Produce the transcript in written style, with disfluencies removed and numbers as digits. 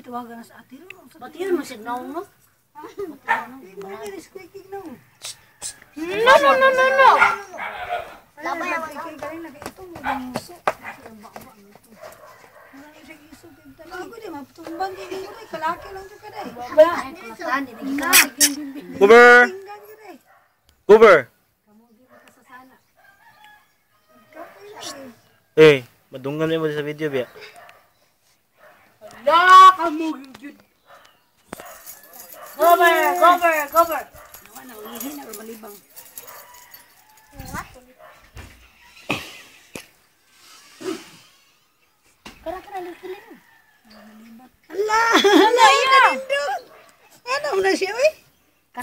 tawagan na sa ate ro. Batir mo signaw mo. No. Labay ang kay galing na ito mo muso. Ako di matumbang gini ko kalaki lang to kada. Cover. Cover. Eh, madunggan mo sa video biya. La kamu jud. Cover. Nawa na ulihin na malibang.